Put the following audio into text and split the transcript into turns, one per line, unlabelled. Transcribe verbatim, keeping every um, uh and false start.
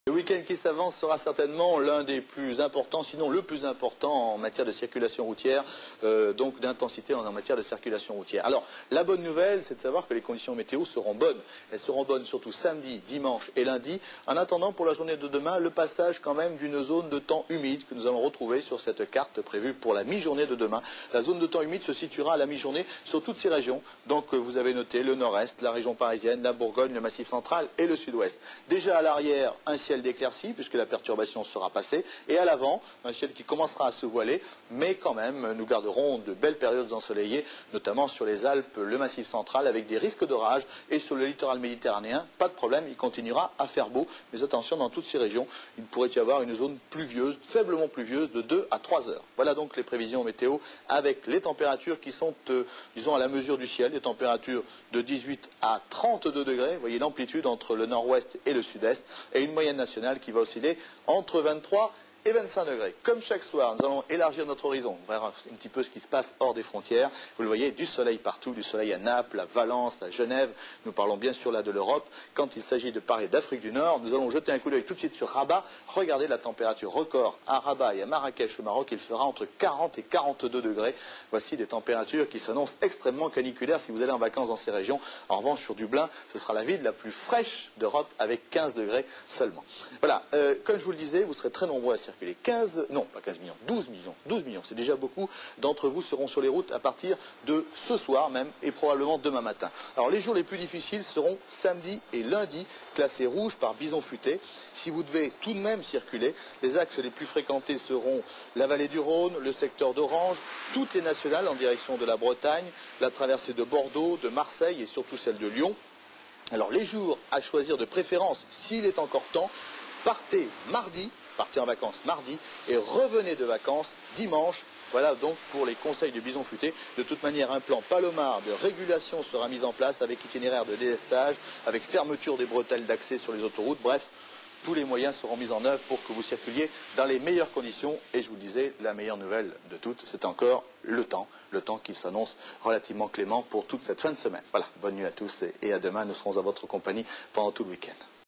Le week-end qui s'avance sera certainement l'un des plus importants, sinon le plus important en matière de circulation routière, euh, donc d'intensité en, en matière de circulation routière. Alors, la bonne nouvelle, c'est de savoir que les conditions météo seront bonnes. Elles seront bonnes surtout samedi, dimanche et lundi. En attendant, pour la journée de demain, le passage quand même d'une zone de temps humide que nous allons retrouver sur cette carte prévue pour la mi-journée de demain. La zone de temps humide se situera à la mi-journée sur toutes ces régions. Donc, vous avez noté le nord-est, la région parisienne, la Bourgogne, le massif central et le sud-ouest. Déjà à l'arrière, un ciel d'éclaircies puisque la perturbation sera passée, et à l'avant, un ciel qui commencera à se voiler, mais quand même, nous garderons de belles périodes ensoleillées, notamment sur les Alpes, le massif central, avec des risques d'orage, et sur le littoral méditerranéen, pas de problème, il continuera à faire beau, mais attention, dans toutes ces régions, il pourrait y avoir une zone pluvieuse, faiblement pluvieuse, de deux à trois heures. Voilà donc les prévisions météo, avec les températures qui sont, euh, disons, à la mesure du ciel, des températures de dix-huit à trente-deux degrés, vous voyez l'amplitude entre le nord-ouest et le sud-est, et une moyenne nationale qui va osciller entre vingt-trois et vingt-cinq degrés. Comme chaque soir, nous allons élargir notre horizon, voir un petit peu ce qui se passe hors des frontières. Vous le voyez, du soleil partout, du soleil à Naples, à Valence, à Genève. Nous parlons bien sûr là de l'Europe. Quand il s'agit de parler d'Afrique du Nord, nous allons jeter un coup d'œil tout de suite sur Rabat. Regardez la température record à Rabat et à Marrakech au Maroc. Il fera entre quarante et quarante-deux degrés. Voici des températures qui s'annoncent extrêmement caniculaires si vous allez en vacances dans ces régions. En revanche, sur Dublin, ce sera la ville la plus fraîche d'Europe avec quinze degrés seulement. Voilà, euh, comme je vous le disais, vous serez très nombreux à circuler. quinze, non pas quinze millions, douze millions, douze millions, c'est déjà beaucoup d'entre vous seront sur les routes à partir de ce soir même et probablement demain matin. Alors les jours les plus difficiles seront samedi et lundi, classés rouges par bison futé. Si vous devez tout de même circuler, les axes les plus fréquentés seront la vallée du Rhône, le secteur d'Orange, toutes les nationales en direction de la Bretagne, la traversée de Bordeaux, de Marseille et surtout celle de Lyon. Alors les jours à choisir de préférence, s'il est encore temps, partez mardi, partez en vacances mardi et revenez de vacances dimanche. Voilà donc pour les conseils de Bison Futé. De toute manière, un plan Palomar de régulation sera mis en place avec itinéraire de délestage, avec fermeture des bretelles d'accès sur les autoroutes. Bref, tous les moyens seront mis en œuvre pour que vous circuliez dans les meilleures conditions. Et je vous le disais, la meilleure nouvelle de toutes, c'est encore le temps. Le temps qui s'annonce relativement clément pour toute cette fin de semaine. Voilà, bonne nuit à tous et à demain. Nous serons à votre compagnie pendant tout le week-end.